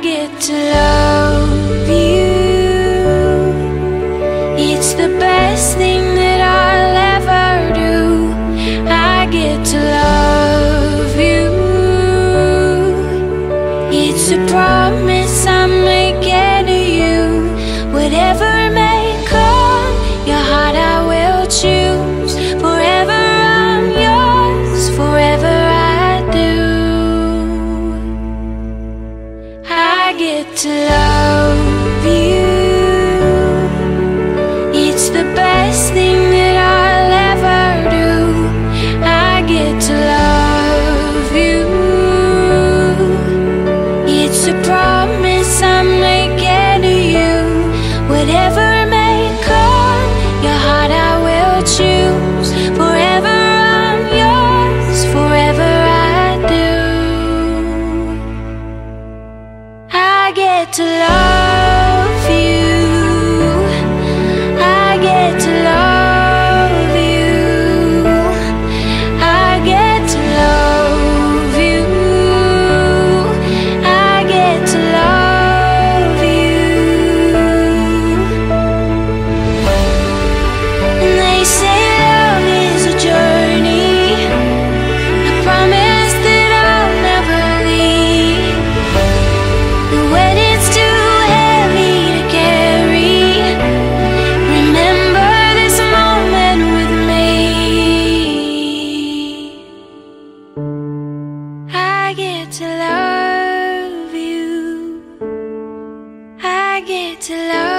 get to love you. It's the best thing that I'll ever do. I get to love you. It's a promise I'm making to you. Whatever may come, your heart I will choose. Forever I'm yours, forever I do. I get to love you. It's the best thing that I'll ever do. I get to love you. It's a promise I'm making to you. Whatever may come, your heart I will choose. Forever I'm yours, forever I do. I get to love you. I get to love you. I get to love you. I get to love you. And they say love is a journey, a promise that I'll never leave. And when it's too heavy to carry, remember this moment with me. I get to love you. I get to love